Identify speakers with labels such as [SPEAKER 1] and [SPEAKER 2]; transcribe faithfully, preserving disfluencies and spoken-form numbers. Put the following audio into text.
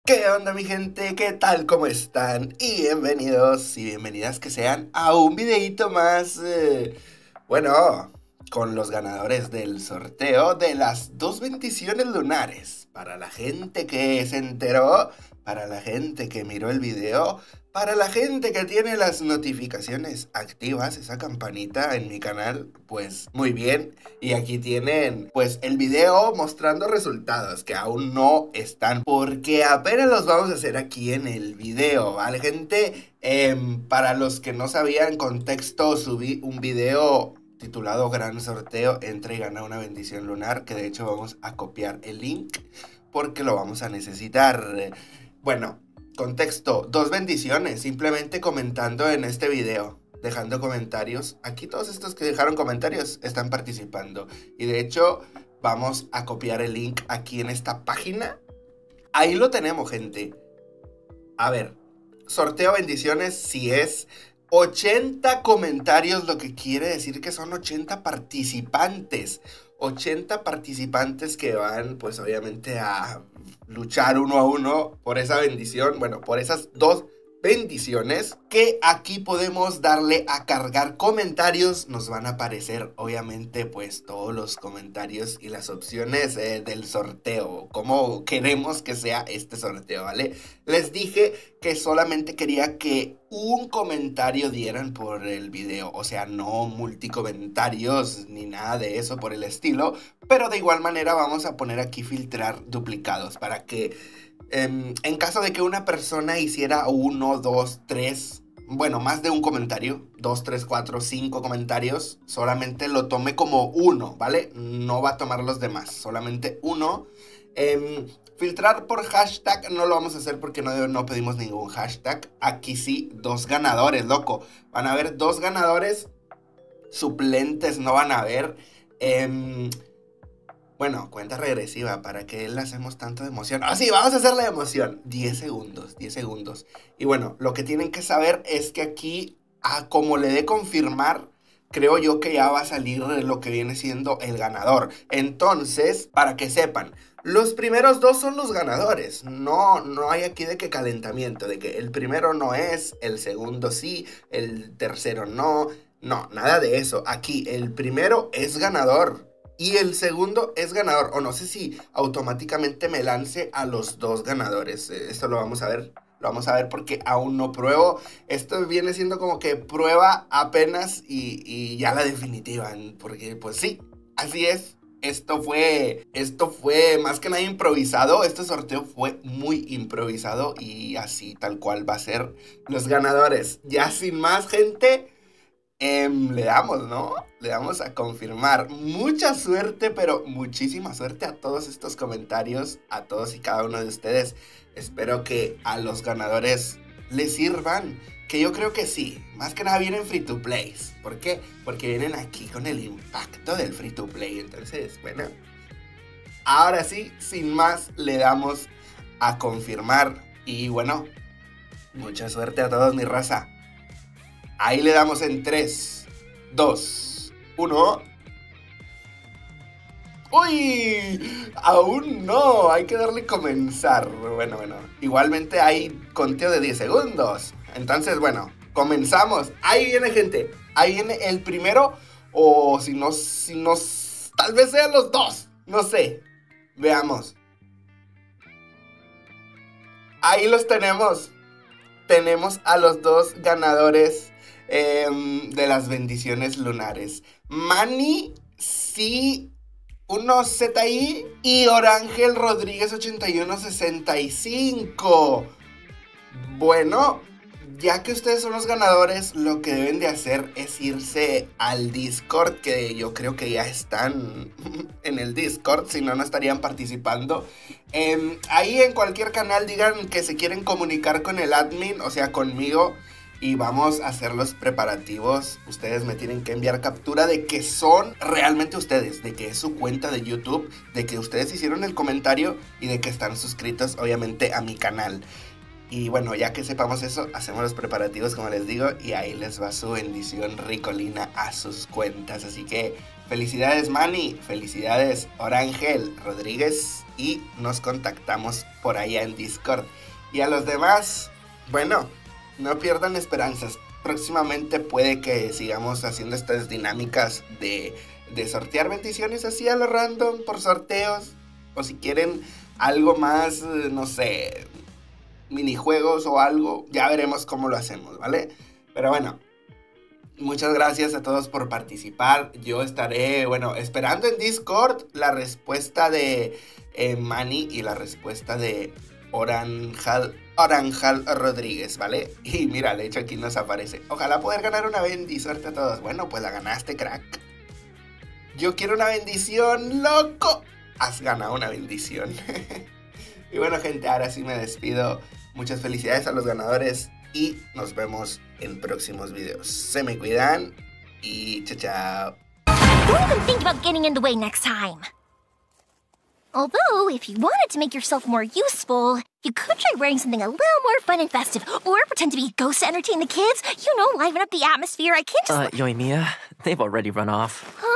[SPEAKER 1] ¿Qué onda, mi gente? ¿Qué tal? ¿Cómo están? Y bienvenidos y bienvenidas que sean a un videíto más, eh, bueno, con los ganadores del sorteo de las dos bendiciones lunares. Para la gente que se enteró, para la gente que miró el video, para la gente que tiene las notificaciones activas, esa campanita en mi canal, pues muy bien. Y aquí tienen pues el video mostrando resultados que aún no están porque apenas los vamos a hacer aquí en el video, ¿vale, gente? Eh, para los que no sabían, contexto, subí un video titulado Gran Sorteo, entra y gana una bendición lunar, que de hecho vamos a copiar el link porque lo vamos a necesitar. Bueno, contexto, dos bendiciones, simplemente comentando en este video, dejando comentarios. Aquí todos estos que dejaron comentarios están participando. Y de hecho, vamos a copiar el link aquí en esta página. Ahí lo tenemos, gente. A ver, sorteo bendiciones si es ochenta comentarios, lo que quiere decir que son ochenta participantes. ochenta participantes que van, pues obviamente, a luchar uno a uno por esa bendición, bueno, por esas dos bendiciones, que aquí podemos darle a cargar comentarios. Nos van a aparecer obviamente pues todos los comentarios y las opciones eh, del sorteo, como queremos que sea este sorteo, ¿vale? Les dije que solamente quería que un comentario dieran por el video, o sea, no multicomentarios ni nada de eso por el estilo, pero de igual manera vamos a poner aquí filtrar duplicados para que Um, en caso de que una persona hiciera uno, dos, tres, bueno, más de un comentario, dos, tres, cuatro, cinco comentarios, solamente lo tome como uno, ¿vale? No va a tomar los demás, solamente uno. Um, filtrar por hashtag no lo vamos a hacer porque no, no pedimos ningún hashtag. Aquí sí, dos ganadores, loco. Van a haber dos ganadores, suplentes no van a haber. Um, Bueno, cuenta regresiva, ¿para qué le hacemos tanto de emoción? Ah, sí, vamos a hacer la emoción. diez segundos, diez segundos. Y bueno, lo que tienen que saber es que aquí, a como le dé confirmar, creo yo que ya va a salir lo que viene siendo el ganador. Entonces, para que sepan, los primeros dos son los ganadores. No, no hay aquí de que calentamiento, de que el primero no es, el segundo sí, el tercero no. No, nada de eso. Aquí el primero es ganador y el segundo es ganador, o no sé si automáticamente me lance a los dos ganadores. Esto lo vamos a ver, lo vamos a ver porque aún no pruebo. Esto viene siendo como que prueba apenas y, y ya la definitiva, porque pues sí, así es. Esto fue, esto fue más que nada improvisado. Este sorteo fue muy improvisado y así tal cual va a ser los ganadores. Ya sin más, gente. Eh, le damos, ¿no? Le damos a confirmar. Mucha suerte, pero muchísima suerte a todos estos comentarios, a todos y cada uno de ustedes. Espero que a los ganadores les sirvan, que yo creo que sí. Más que nada vienen free to play. ¿Por qué? Porque vienen aquí con el impacto del free to play. Entonces, bueno, ahora sí, sin más, le damos a confirmar. Y bueno, mucha suerte a todos, mi raza. Ahí le damos en tres, dos, uno. ¡Uy! Aún no, hay que darle comenzar. Bueno, bueno, igualmente hay conteo de diez segundos. Entonces, bueno, comenzamos. Ahí viene, gente. Ahí viene el primero. O si no, si no, tal vez sean los dos. No sé. Veamos. Ahí los tenemos. Tenemos a los dos ganadores Eh, de las bendiciones lunares. Manny C uno Z I y Orangel Rodríguez ochenta y uno sesenta y cinco. Bueno, ya que ustedes son los ganadores, lo que deben de hacer es irse al Discord, que yo creo que ya están en el Discord, si no, no estarían participando. Eh, ahí en cualquier canal digan que se quieren comunicar con el admin, o sea, conmigo. Y vamos a hacer los preparativos. Ustedes me tienen que enviar captura de que son realmente ustedes, de que es su cuenta de YouTube, de que ustedes hicieron el comentario y de que están suscritos obviamente a mi canal. Y bueno, ya que sepamos eso, hacemos los preparativos como les digo y ahí les va su bendición ricolina a sus cuentas. Así que felicidades Manny, felicidades Orangel Rodríguez y nos contactamos por allá en Discord. Y a los demás, bueno, no pierdan esperanzas. Próximamente puede que sigamos haciendo estas dinámicas de, de sortear bendiciones así a lo random por sorteos. O si quieren algo más, no sé, minijuegos o algo, ya veremos cómo lo hacemos, ¿vale? Pero bueno, muchas gracias a todos por participar. Yo estaré, bueno, esperando en Discord la respuesta de eh, Manny y la respuesta de Oranjal, Oranjal Rodríguez, ¿vale? Y mira, de hecho aquí nos aparece. Ojalá poder ganar una bendición. Suerte a todos. Bueno, pues la ganaste, crack. Yo quiero una bendición, loco. Has ganado una bendición. Y bueno, gente, ahora sí me despido. Muchas felicidades a los ganadores y nos vemos en próximos videos. Se me cuidan y chao, chao.
[SPEAKER 2] Don't even think about getting in the way next time. Although, if you wanted to make yourself more useful, you could try wearing something a little more fun and festive, or pretend to be a ghost to entertain the kids. You know, liven up the atmosphere. I can't just...
[SPEAKER 3] Uh, Yoimiya, they've already run off.